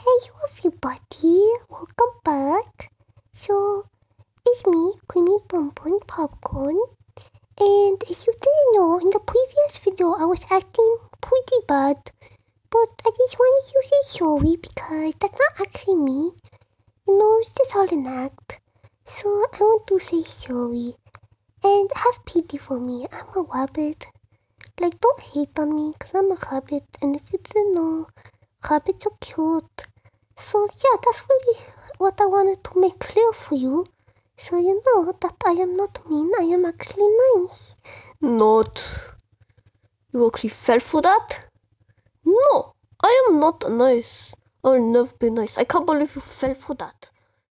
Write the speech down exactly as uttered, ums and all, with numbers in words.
Hey everybody, welcome back. So, it's me, Creamy Bun Bun Popcorn. And as you didn't know, in the previous video I was acting pretty bad. But I just wanted to say sorry because that's not actually me. You know, it's just all an act. So I want to say sorry. And have pity for me, I'm a rabbit. Like, don't hate on me because I'm a rabbit. And if you didn't know, rabbits are cute. So yeah, that's really what I wanted to make clear for you. So you know that I am not mean, I am actually nice. Not. You actually fell for that? No, I am not nice. I'll never be nice. I can't believe you fell for that.